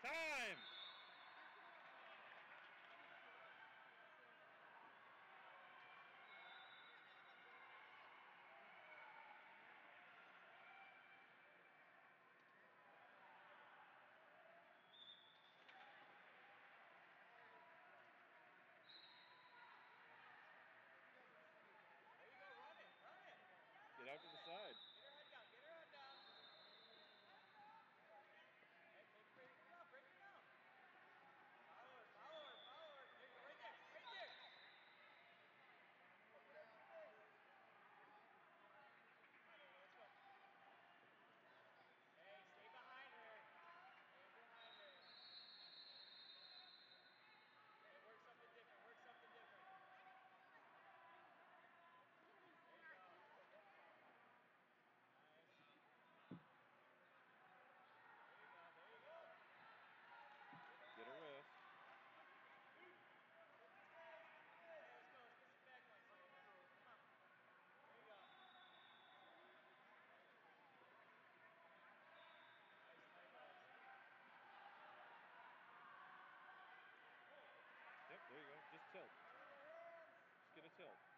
Time! There you go, run it, run it. Get out to the side. Get her head down, get her head down. Hey, break her down, break her down. Follow her, follow her, follow her. There you go, right there, right there. Open up your face. Come on, Anna, let's go. Hey, stay behind her. Stay behind her. Hey, work something different, work something different. There you go. Nice. There you go, there you go. Get a wrist. Hey, let's go, let's put some back points here. Come on. There you go. Nice tight legs. Yep, there you go. Just tilt. Just get a tilt.